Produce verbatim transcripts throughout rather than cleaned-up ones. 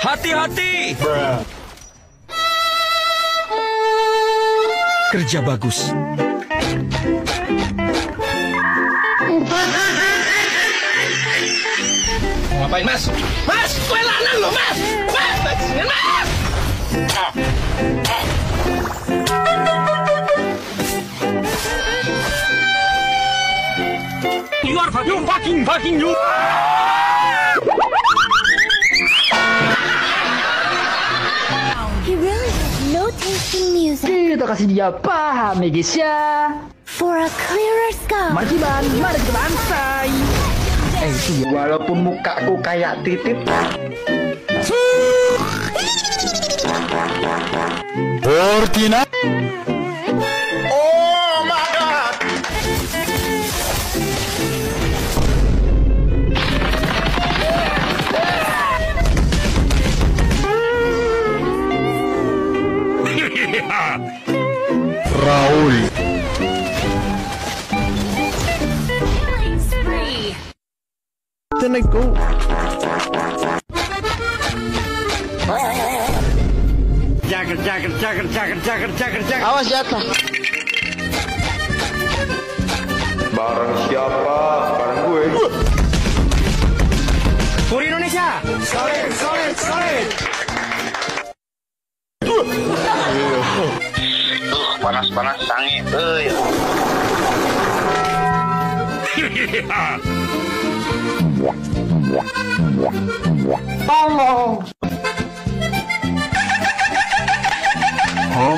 Hati-hati! Kerja bagus. Ngapain, Mas? Mas, gue lanang loh, Mas! Mas, bajingan, Mas! You are fucking, you fucking, fucking, you! He really has no taste in music. Kita kasih dia paham ya guys ya. For a clearer sky. Mari Ban, mari kita bansai. Eh itu ya. Walaupun mukaku kayak titit. Fortina. Oh my God! Raul. Then I go. Jager, jager, jager, jager, jager, jager, jager. Awas jatuh. Barang siapa? Barang gue. Puri Indonesia. Solid, solid, solid. Panas-panas sange, euy. Tolong. Huh?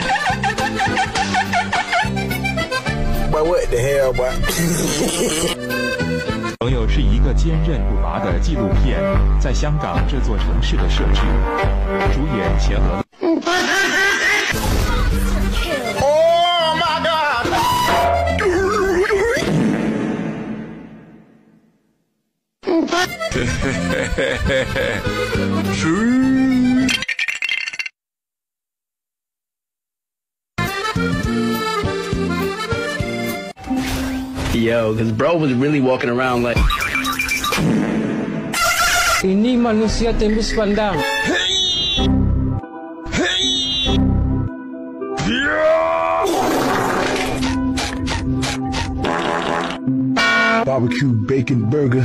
But what the hell, boy? 朋友是一个坚韧不拔的纪录片，在香港这座城市的设置，主演钱娥。 Oh my God! Yo, because bro was really walking around like. Ini manusia tembus pandang. Barbecue bacon burger.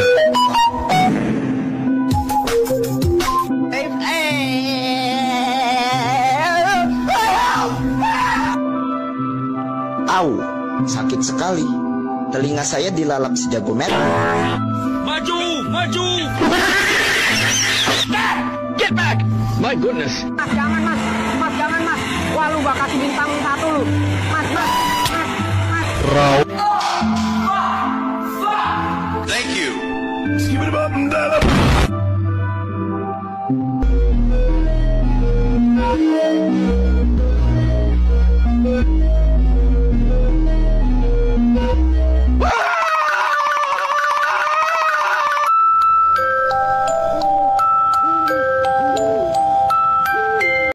Au, sakit sekali. Telinga saya dilalap si jago merah. Maju, maju. Get back! My goodness. Mas, jangan mas, mas jangan mas. Wah lu gak kasih bintang satu lu. Mas, mas, mas, mas. Raul.